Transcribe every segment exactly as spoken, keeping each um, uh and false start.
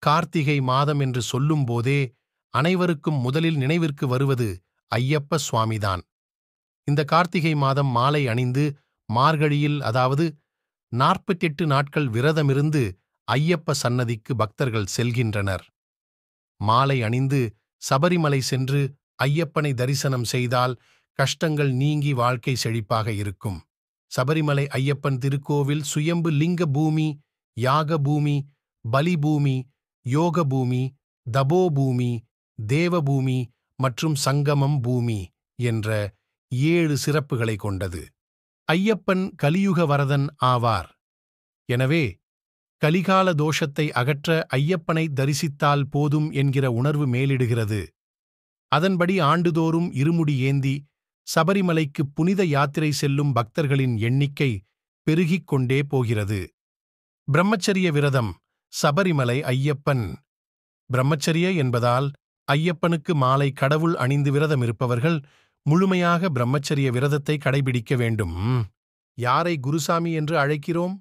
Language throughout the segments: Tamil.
கார்த்திகை மாதம் என்று சொல்லும் போதே அனைவருக்கும் முதலில் நினைவிற்கு வருவது ஐயப்ப சுவாமிதான். இந்த கார்த்திகை மாதம் மாலை அணிந்து மார்கழியில், அதாவது நாற்பத்தெட்டு நாட்கள் விரதமிருந்து ஐயப்ப சன்னதிக்கு பக்தர்கள் செல்கின்றனர். மாலை அணிந்து சபரிமலை சென்று ஐயப்பனை தரிசனம் செய்தால் கஷ்டங்கள் நீங்கி வாழ்க்கை செழிப்பாக இருக்கும். சபரிமலை ஐயப்பன் திருக்கோவில் சுயம்பு லிங்க பூமி, யாக பூமி, பலிபூமி, யோக பூமி, தபோபூமி, தேவபூமி மற்றும் சங்கமம் பூமி என்ற ஏழு சிறப்புகளை கொண்டது. ஐயப்பன் கலியுக வரதன் ஆவார். எனவே கலிகால தோஷத்தை அகற்ற ஐயப்பனை தரிசித்தால் போதும் என்கிற உணர்வு மேலிடுகிறது. அதன்படி ஆண்டுதோறும் இருமுடி ஏந்தி சபரிமலைக்கு புனித யாத்திரை செல்லும் பக்தர்களின் எண்ணிக்கை பெருகிக் கொண்டே போகிறது. பிரம்மச்சரிய விரதம். சபரிமலை ஐயப்பன். பிரம்மச்சரிய என்பதால் ஐயப்பனுக்கு மாலை கடவுள் அணிந்து விரதம் இருப்பவர்கள் முழுமையாக பிரம்மச்சரிய விரதத்தை கடைபிடிக்க வேண்டும். யாரை குருசாமி என்று அழைக்கிறோம்?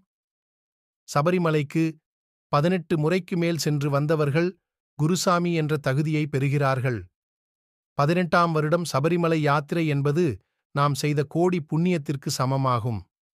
சபரிமலைக்கு பதினெட்டு முறைக்கு மேல் சென்று வந்தவர்கள் குருசாமி என்ற தகுதியை பெறுகிறார்கள். பதினெட்டாம் வருடம் சபரிமலை யாத்திரை என்பது நாம் செய்த கோடி புண்ணியத்திற்கு சமமாகும்.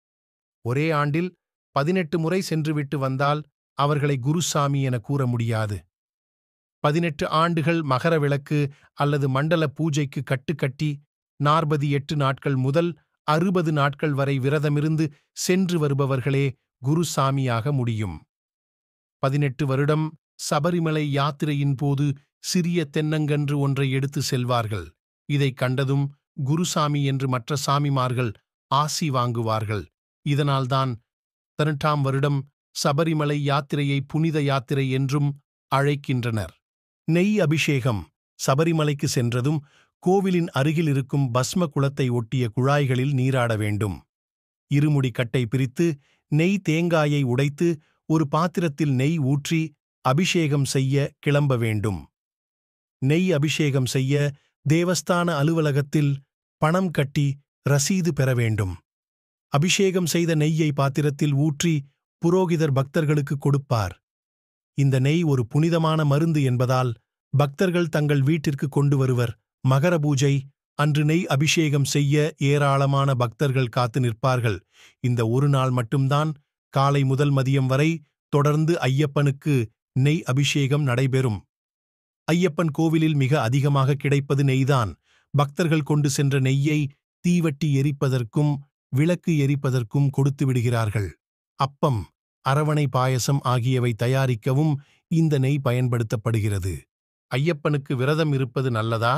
ஒரே ஆண்டில் பதினெட்டு முறை சென்றுவிட்டு வந்தால் அவர்களை குருசாமி என கூற முடியாது. பதினெட்டு ஆண்டுகள் மகர விளக்கு அல்லது மண்டல பூஜைக்கு கட்டுக்கட்டி நாற்பத்தி எட்டு நாட்கள் முதல் அறுபது நாட்கள் வரை விரதமிருந்து சென்று வருபவர்களே குருசாமியாக முடியும். பதினெட்டு வருடம் சபரிமலை யாத்திரையின் போது சிறிய தென்னங்கன்று ஒன்றை எடுத்து செல்வார்கள். இதைக் கண்டதும் குருசாமி என்று மற்ற சாமிமார்கள் ஆசி வாங்குவார்கள். இதனால்தான் பதினெட்டாம் வருடம் சபரிமலை யாத்திரையை புனித யாத்திரை என்றும் அழைக்கின்றனர். நெய் அபிஷேகம். சபரிமலைக்கு சென்றதும் கோவிலின் அருகில் இருக்கும் பஸ்ம குளத்தை ஒட்டிய குழாய்களில் நீராட வேண்டும். இருமுடி கட்டை பிரித்து நெய் தேங்காயை உடைத்து ஒரு பாத்திரத்தில் நெய் ஊற்றி அபிஷேகம் செய்ய கிளம்ப வேண்டும். நெய் அபிஷேகம் செய்ய தேவஸ்தான அலுவலகத்தில் பணம் கட்டி ரசீது பெற வேண்டும். அபிஷேகம் செய்த நெய்யை பாத்திரத்தில் ஊற்றி புரோகிதர் பக்தர்களுக்கு கொடுப்பார். இந்த நெய் ஒரு புனிதமான மருந்து என்பதால் பக்தர்கள் தங்கள் வீட்டிற்கு கொண்டு வருவர். மகர பூஜை அன்று நெய் அபிஷேகம் செய்ய ஏராளமான பக்தர்கள் காத்து நிற்பார்கள். இந்த ஒரு நாள் மட்டும்தான் காலை முதல் மதியம் வரை தொடர்ந்து ஐயப்பனுக்கு நெய் அபிஷேகம் நடைபெறும். ஐயப்பன் கோவிலில் மிக அதிகமாக கிடைப்பது நெய்தான். பக்தர்கள் கொண்டு சென்ற நெய்யை தீவட்டி எரிப்பதற்கும் விளக்கு எரிப்பதற்கும் கொடுத்து விடுகிறார்கள். அப்பம், அரவணை பாயசம் ஆகியவை தயாரிக்கவும் இந்த நெய் பயன்படுத்தப்படுகிறது. ஐயப்பனுக்கு விரதம் இருப்பது நல்லதா?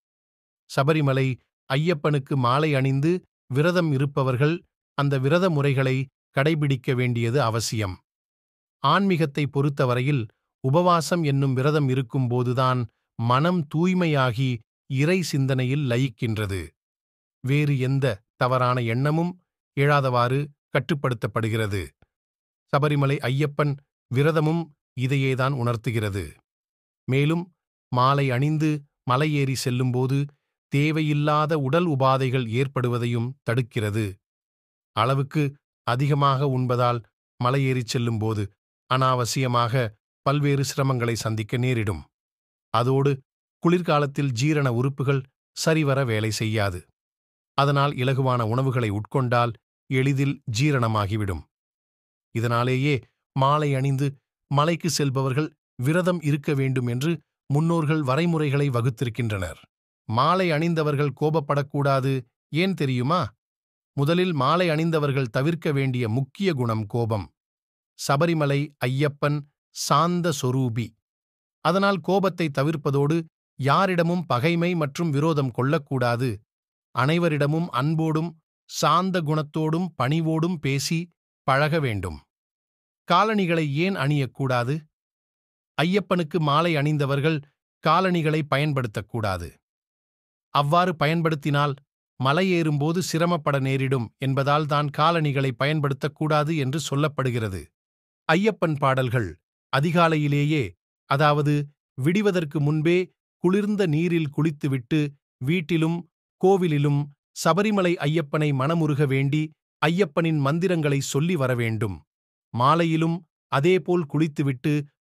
சபரிமலை ஐயப்பனுக்கு மாலை அணிந்து விரதம் இருப்பவர்கள் அந்த விரத முறைகளை கடைபிடிக்க வேண்டியது அவசியம். ஆன்மீகத்தை பொறுத்தவரையில் உபவாசம் என்னும் விரதம் இருக்கும்போதுதான் மனம் தூய்மையாகி இறை சிந்தனையில் லயிக்கின்றது. வேறு எந்த தவறான எண்ணமும் எழாதவாறு கட்டுப்படுத்தப்படுகிறது. சபரிமலை ஐயப்பன் விரதமும் இதையேதான் உணர்த்துகிறது. மேலும் மாலை அணிந்து மலையேறி செல்லும்போது தேவையில்லாத உடல் உபாதைகள் ஏற்படுவதையும் தடுக்கிறது. அளவுக்கு அதிகமாக உண்பதால் மலையேறிச் செல்லும்போது அனாவசியமாக பல்வேறு சிரமங்களை சந்திக்க நேரிடும். அதோடு குளிர்காலத்தில் ஜீரண உறுப்புகள் சரிவர வேலை செய்யாது. அதனால் இலகுவான உணவுகளை உட்கொண்டால் எளிதில் ஜீரணமாகிவிடும். இதனாலேயே மாலை அணிந்து மலைக்கு செல்பவர்கள் விரதம் இருக்க வேண்டும் என்று முன்னோர்கள் வரைமுறைகளை வகுத்திருக்கின்றனர். மாலை அணிந்தவர்கள் கோபப்படக்கூடாது. ஏன் தெரியுமா? முதலில் மாலை அணிந்தவர்கள் தவிர்க்க வேண்டிய முக்கிய குணம் கோபம். சபரிமலை ஐயப்பன் சாந்த சொரூபி. அதனால் கோபத்தை தவிர்ப்பதோடு யாரிடமும் பகைமை மற்றும் விரோதம் கொள்ளக்கூடாது. அனைவரிடமும் அன்போடும் சாந்த குணத்தோடும் பணிவோடும் பேசி பழக வேண்டும். காலணிகளை ஏன் அணியக்கூடாது? ஐயப்பனுக்கு மாலை அணிந்தவர்கள் காலணிகளை பயன்படுத்தக்கூடாது. அவ்வாறு பயன்படுத்தினால் மலையேறும்போது சிரமப்பட நேரிடும் என்பதால் தான் காலணிகளை பயன்படுத்தக்கூடாது என்று சொல்லப்படுகிறது. ஐயப்பன் பாடல்கள். அதிகாலையிலேயே, அதாவது விடிவதற்கு முன்பே குளிர்ந்த நீரில் குளித்துவிட்டு வீட்டிலும் கோவிலிலும் சபரிமலை ஐயப்பனை மனமுருக வேண்டி ஐயப்பனின் மந்திரங்களை சொல்லி வரவேண்டும். மாலையிலும் அதேபோல் குளித்துவிட்டு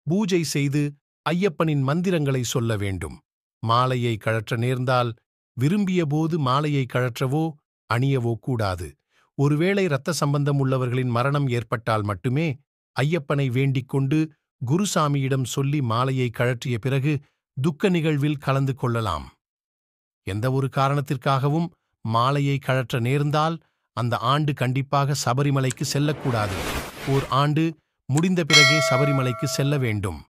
பூஜை செய்து ஐயப்பனின் மந்திரங்களை சொல்ல வேண்டும். மாலையை கழற்ற நேர்ந்தால் விரும்பிய போது மாலையை கழற்றவோ அணியவோ கூடாது. ஒருவேளை இரத்த சம்பந்தம் உள்ளவர்களின் மரணம் ஏற்பட்டால் மட்டுமே ஐயப்பனை வேண்டிக் கொண்டு குருசாமியிடம் சொல்லி மாலையை கழற்றிய பிறகு துக்க நிகழ்வில் கலந்து கொள்ளலாம். எந்த ஒரு காரணத்திற்காகவும் மாலையை கழற்ற நேர்ந்தால் அந்த ஆண்டு கண்டிப்பாக சபரிமலைக்கு செல்லக்கூடாது. ஓர் ஆண்டு முடிந்த பிறகே சபரிமலைக்கு செல்ல வேண்டும்.